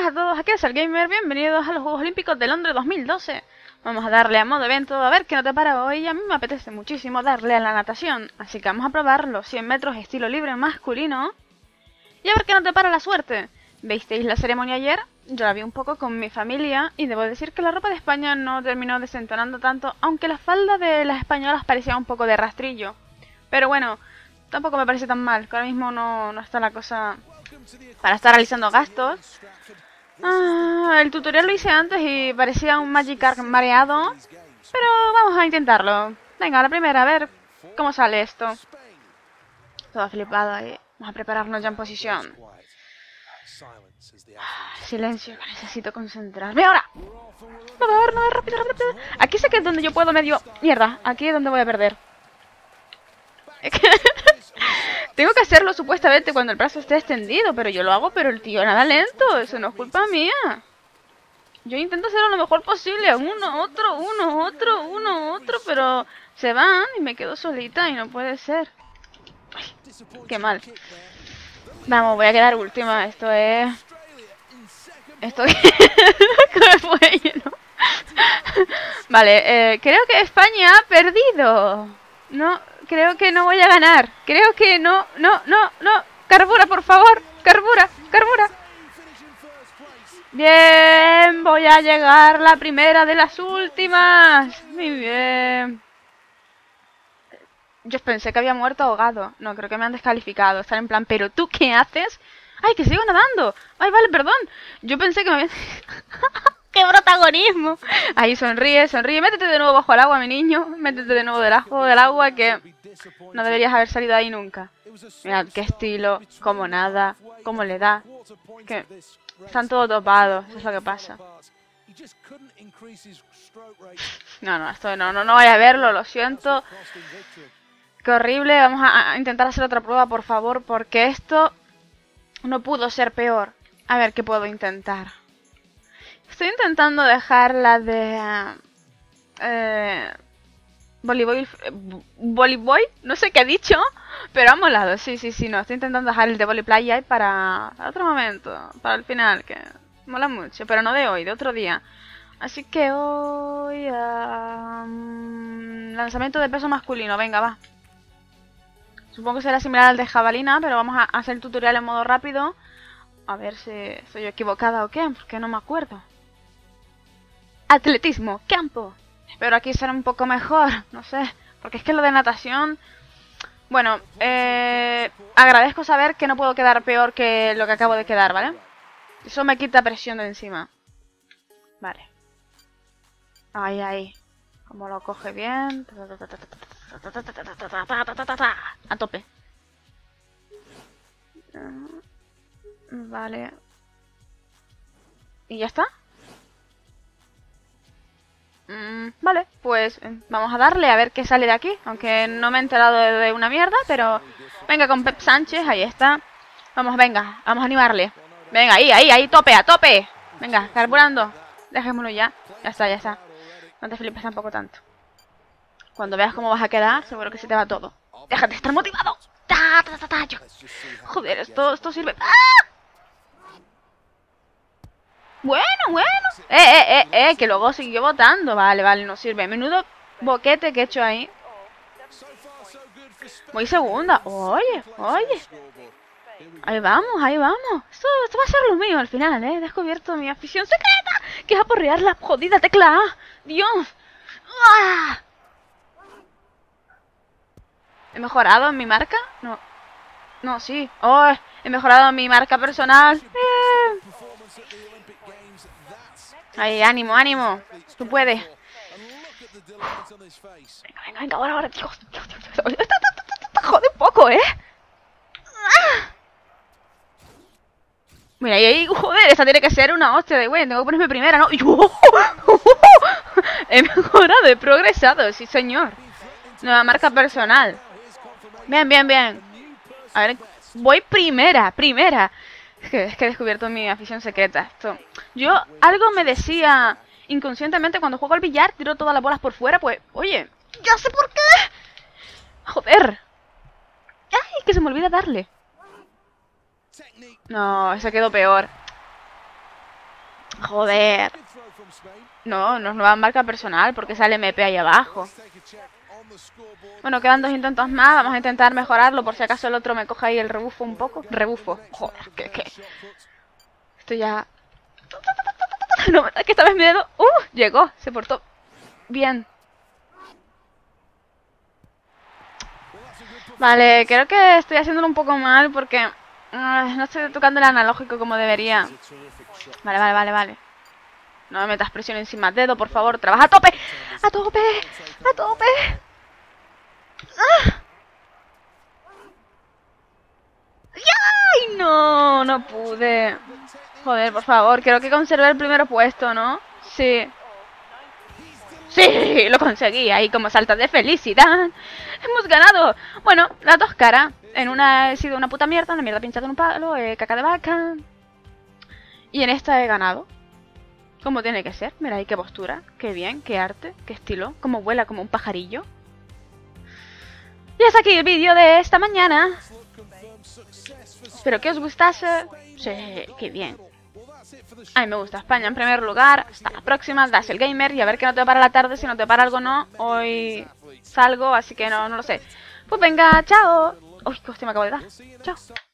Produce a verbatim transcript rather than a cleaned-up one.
a todos, aquí es el Gamer, bienvenidos a los Juegos Olímpicos de Londres dos mil doce. Vamos a darle a modo evento, a ver qué no te para hoy. A mí me apetece muchísimo darle a la natación, así que vamos a probar los cien metros estilo libre masculino. Y a ver qué no te para la suerte. ¿Visteis la ceremonia ayer? Yo la vi un poco con mi familia y debo decir que la ropa de España no terminó desentonando tanto, aunque la falda de las españolas parecía un poco de rastrillo. Pero bueno, tampoco me parece tan mal, que ahora mismo no, no está la cosa para estar realizando gastos. Ah, el tutorial lo hice antes y parecía un Magikarp mareado, pero vamos a intentarlo. Venga, la primera, a ver cómo sale esto. Todo flipado ahí. Vamos a prepararnos ya en posición. Ah, silencio, necesito concentrarme ahora. No, no, no, rápido, rápido. Aquí sé que es donde yo puedo medio... Mierda, aquí es donde voy a perder. Tengo que hacerlo supuestamente cuando el brazo esté extendido, pero yo lo hago, pero el tío nada lento. Eso no es culpa mía. Yo intento hacerlo lo mejor posible. Uno, otro, uno, otro, uno, otro, pero se van y me quedo solita y no puede ser. Ay, qué mal. Vamos, voy a quedar última. Esto es... Esto es... ¿Cómo fue lleno? Vale, eh, creo que España ha perdido. No, creo que no voy a ganar. Creo que no, no, no, no. Carbura, por favor. Carbura, carbura. Bien, voy a llegar la primera de las últimas. Muy bien. Yo pensé que había muerto ahogado. No, creo que me han descalificado. Están en plan, ¿pero tú qué haces? ¡Ay, que sigo nadando! ¡Ay, vale, perdón! Yo pensé que me habían... ¡Qué protagonismo! Ahí sonríe, sonríe. Métete de nuevo bajo el agua, mi niño. Métete de nuevo debajo del agua, que no deberías haber salido ahí nunca. Mirad qué estilo, cómo nada, cómo le da. Que están todos dopados, eso es lo que pasa. No, no, esto no, no, no vaya a verlo, lo siento. Qué horrible. Vamos a, a intentar hacer otra prueba, por favor, porque esto no pudo ser peor. A ver qué puedo intentar. Estoy intentando dejar la de... Eh, voleibol... Voleibol, no sé qué he dicho, pero ha molado. Sí, sí, sí, no. Estoy intentando dejar el de voleplay para, para otro momento, para el final, que mola mucho. Pero no de hoy, de otro día. Así que hoy... Um, lanzamiento de peso masculino, venga, va. Supongo que será similar al de jabalina, pero vamos a hacer el tutorial en modo rápido. A ver si estoy equivocada o qué, porque no me acuerdo. Atletismo, campo. Espero aquí será un poco mejor, no sé. Porque es que lo de natación... Bueno, eh, agradezco saber que no puedo quedar peor que lo que acabo de quedar, ¿vale? Eso me quita presión de encima. Vale. Ahí, ahí. Como lo coge bien. A tope. Vale. ¿Y ya está? Mm, vale, pues vamos a darle a ver qué sale de aquí. Aunque no me he enterado de, de una mierda, pero... Venga con Pep Sánchez, ahí está. Vamos, venga, vamos a animarle. Venga, ahí, ahí, ahí, tope, a tope. Venga, carburando. Dejémoslo ya. Ya está, ya está. No te flipes tampoco tanto. Cuando veas cómo vas a quedar, seguro que se te va todo. Déjate estar motivado. Ta, ta, ta, ta, yo. Joder, esto, esto sirve. ¡Ah! Bueno, bueno. Eh, eh, eh, eh, que luego siguió votando. Vale, vale, no sirve. Menudo boquete que he hecho ahí. Voy segunda. Oye, oye. Ahí vamos, ahí vamos. Esto, esto va a ser lo mío al final, ¿eh? He descubierto mi afición secreta, que es aporrear la jodida tecla A. Dios. ¡Ah! ¿He mejorado en mi marca? No. No, sí. Oh, he mejorado en mi marca personal. Eh. Ahí, ánimo, ánimo. Tú puedes. Venga, venga, venga, ahora, ahora. Dios, Dios, Dios, Dios. Jode un poco, ¿eh? ¡Ah! Mira, ahí, ahí, joder, esta tiene que ser una hostia de güey. Tengo que ponerme primera, ¿no? He mejorado, he progresado, sí señor. Nueva marca personal. Bien, bien, bien. A ver, voy primera, primera. Es que, es que he descubierto mi afición secreta. Esto. Yo, algo me decía inconscientemente cuando juego al billar, tiro todas las bolas por fuera, pues, oye, ya sé por qué. Joder. Ay, que se me olvida darle. No, ese quedó peor. Joder. No, no es nueva marca personal porque sale M P ahí abajo. Bueno, quedan dos intentos más. Vamos a intentar mejorarlo por si acaso el otro me coge ahí el rebufo un poco. Rebufo. Joder, que, que. Esto ya... No, es que esta vez miedo. Uh, llegó. Se portó bien. Vale, creo que estoy haciéndolo un poco mal porque uh, no estoy tocando el analógico como debería. Vale, vale, vale, vale. No me metas presión encima. Dedo, por favor, trabaja a tope. A tope, a tope. ¡Ah! ¡Ay, no! No pude. Joder, por favor, quiero que conserve el primer puesto, ¿no? Sí. ¡Sí! Lo conseguí. Ahí como saltas de felicidad. ¡Hemos ganado! Bueno, las dos caras. En una he sido una puta mierda, una mierda pinchada en un palo, eh, caca de vaca. Y en esta he ganado. Como tiene que ser. Mira ahí qué postura, qué bien, qué arte, qué estilo. Como vuela como un pajarillo. Y hasta aquí el vídeo de esta mañana. Espero que os gustase. Sí, qué bien. A mí me gusta España en primer lugar. Hasta la próxima, das el gamer. Y a ver qué no te para la tarde, si no te para algo no. Hoy salgo, así que no, no lo sé. Pues venga, chao. Uy, qué hostia me acabo de dar. Chao.